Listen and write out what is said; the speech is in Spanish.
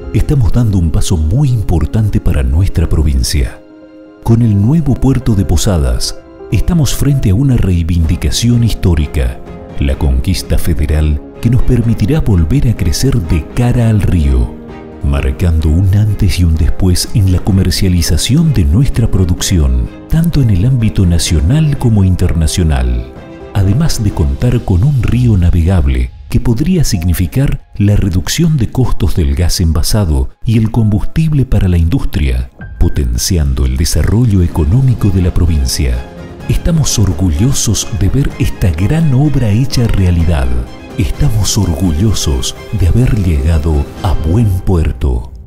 estamos dando un paso muy importante para nuestra provincia. Con el nuevo puerto de Posadas, estamos frente a una reivindicación histórica, la conquista federal que nos permitirá volver a crecer de cara al río, marcando un antes y un después en la comercialización de nuestra producción, tanto en el ámbito nacional como internacional, además de contar con un río navegable que podría significar la reducción de costos del gas envasado y el combustible para la industria, potenciando el desarrollo económico de la provincia. Estamos orgullosos de ver esta gran obra hecha realidad. Estamos orgullosos de haber llegado a buen puerto.